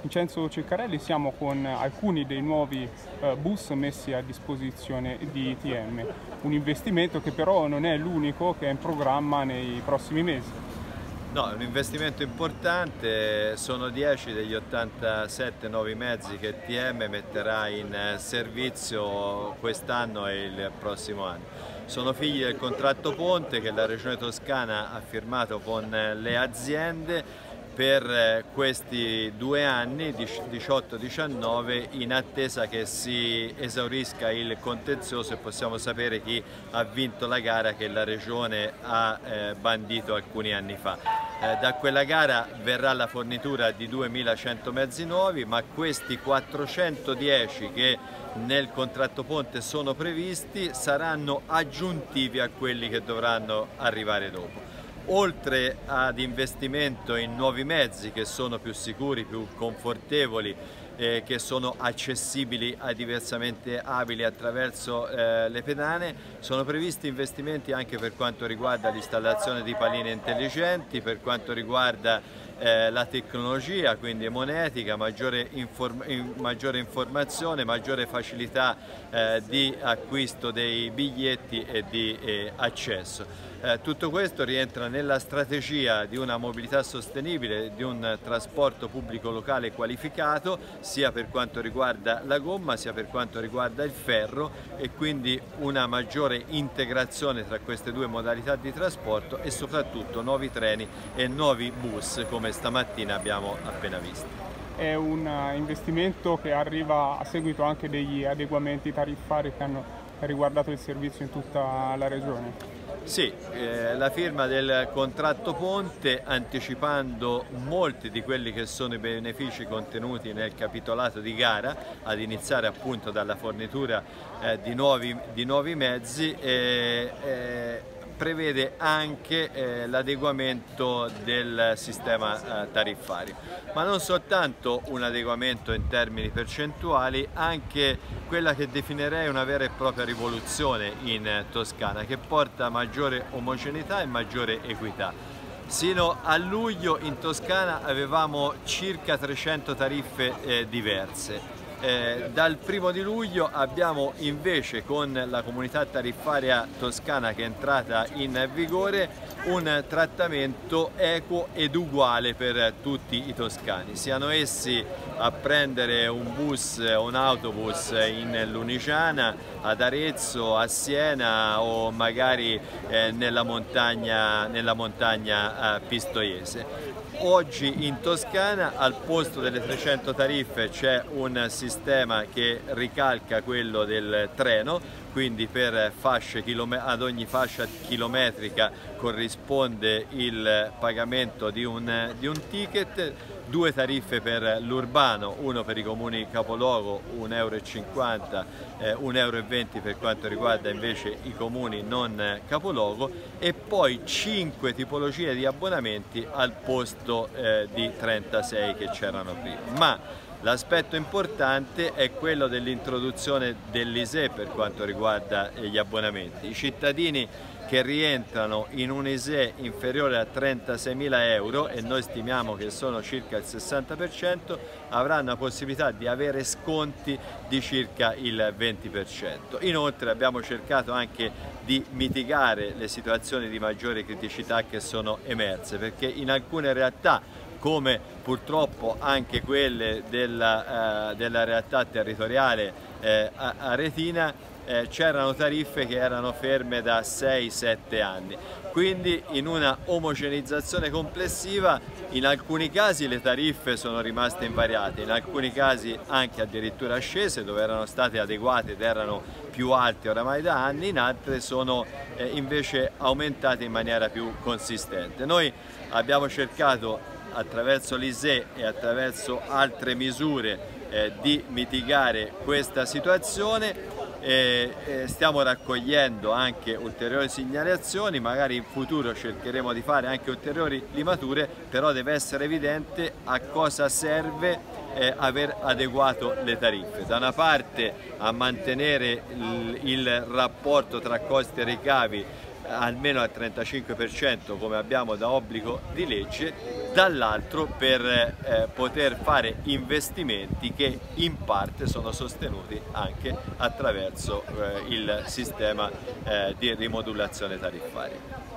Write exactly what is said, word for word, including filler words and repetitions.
Vincenzo Ceccarelli, siamo con alcuni dei nuovi eh, bus messi a disposizione di I T M, un investimento che però non è l'unico che è in programma nei prossimi mesi. No, è un investimento importante, sono dieci degli ottantasette nuovi mezzi che I T M metterà in servizio quest'anno e il prossimo anno. Sono figli del contratto ponte che la Regione Toscana ha firmato con le aziende per questi due anni, diciotto diciannove, in attesa che si esaurisca il contenzioso e possiamo sapere chi ha vinto la gara che la Regione ha eh, bandito alcuni anni fa. Eh, da quella gara verrà la fornitura di duemilacento mezzi nuovi, ma questi quattrocentodieci che nel contratto ponte sono previsti saranno aggiuntivi a quelli che dovranno arrivare dopo. Oltre ad investimento in nuovi mezzi che sono più sicuri, più confortevoli, eh, che sono accessibili ai diversamente abili attraverso eh, le pedane, sono previsti investimenti anche per quanto riguarda l'installazione di paline intelligenti, per quanto riguarda Eh, la tecnologia, quindi emonetica, maggiore, inform in, maggiore informazione, maggiore facilità eh, di acquisto dei biglietti e di eh, accesso. Eh, tutto questo rientra nella strategia di una mobilità sostenibile, di un trasporto pubblico locale qualificato, sia per quanto riguarda la gomma sia per quanto riguarda il ferro, e quindi una maggiore integrazione tra queste due modalità di trasporto e soprattutto nuovi treni e nuovi bus come stamattina abbiamo appena visto. È un investimento che arriva a seguito anche degli adeguamenti tariffari che hanno riguardato il servizio in tutta la regione. Sì, eh, la firma del contratto ponte, anticipando molti di quelli che sono i benefici contenuti nel capitolato di gara, ad iniziare appunto dalla fornitura eh, di, nuovi, di nuovi mezzi, eh, eh, prevede anche eh, l'adeguamento del sistema eh, tariffario, ma non soltanto un adeguamento in termini percentuali, anche quella che definirei una vera e propria rivoluzione in eh, Toscana, che porta maggiore omogeneità e maggiore equità. Sino a luglio in Toscana avevamo circa trecento tariffe eh, diverse. Eh, dal primo di luglio abbiamo invece, con la comunità tariffaria toscana che è entrata in vigore, un trattamento equo ed uguale per tutti i toscani, siano essi a prendere un bus o un autobus in Lunigiana, ad Arezzo, a Siena o magari eh, nella montagna, nella montagna eh, pistoiese. Oggi in Toscana al posto delle trecento tariffe c'è un sistema che ricalca quello del treno, quindi per fasce ad ogni fascia chilometrica corrisponde il pagamento di un, di un ticket, due tariffe per l'urbano, uno per i comuni capoluogo, un euro e cinquanta, eh, un euro e venti per quanto riguarda invece i comuni non capoluogo, e poi cinque tipologie di abbonamenti al posto eh, di trentasei che c'erano prima. Ma l'aspetto importante è quello dell'introduzione dell'I S E E per quanto riguarda gli abbonamenti. I cittadini che rientrano in un I S E E inferiore a trentaseimila euro, e noi stimiamo che sono circa il sessanta per cento, avranno la possibilità di avere sconti di circa il venti per cento. Inoltre abbiamo cercato anche di mitigare le situazioni di maggiore criticità che sono emerse, perché in alcune realtà, come purtroppo anche quelle della, eh, della realtà territoriale eh, aretina, eh, c'erano tariffe che erano ferme da sei sette anni. Quindi in una omogeneizzazione complessiva in alcuni casi le tariffe sono rimaste invariate, in alcuni casi anche addirittura scese, dove erano state adeguate ed erano più alte oramai da anni, in altre sono eh, invece aumentate in maniera più consistente. Noi abbiamo cercato, attraverso l'I S E E e attraverso altre misure, eh, di mitigare questa situazione. E, e stiamo raccogliendo anche ulteriori segnalazioni, magari in futuro cercheremo di fare anche ulteriori limature, però deve essere evidente a cosa serve eh, aver adeguato le tariffe. Da una parte a mantenere il, il rapporto tra costi e ricavi almeno al trentacinque per cento come abbiamo da obbligo di legge, dall'altro per eh, poter fare investimenti che in parte sono sostenuti anche attraverso eh, il sistema eh, di rimodulazione tariffaria.